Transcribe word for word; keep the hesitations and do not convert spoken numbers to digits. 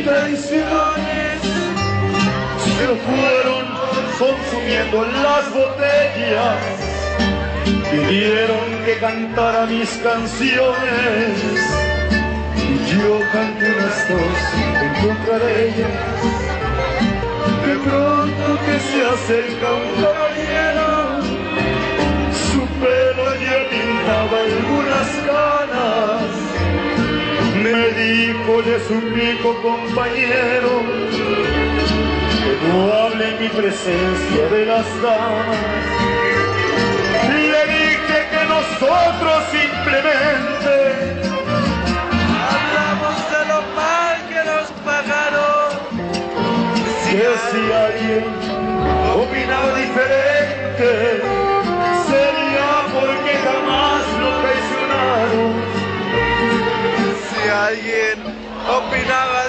traiciones se fueron consumiendo en las botellas. Pidieron que cantara mis canciones y yo canté unas dos en contra de ellas. De pronto que se acerca un caballero, su pelo ya pintaba algunas canas. Me dijo, le suplico compañero, que no hable en mi presencia de las damas. Le dije que nosotros simplemente hablamos de lo mal que nos pagaron. Que si alguien opinaba diferente, sería porque jamás lo traicionaron. Si alguien opinaba